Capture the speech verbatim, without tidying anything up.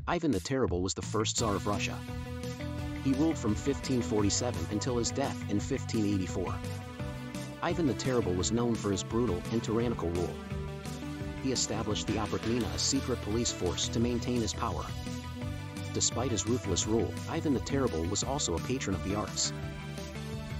Ivan the Terrible was the first Tsar of Russia. He ruled from fifteen forty-seven until his death in fifteen eighty-four. Ivan the Terrible was known for his brutal and tyrannical rule. He established the Patron, a secret police force to maintain his power. Despite his ruthless rule, Ivan the Terrible was also a patron of the arts.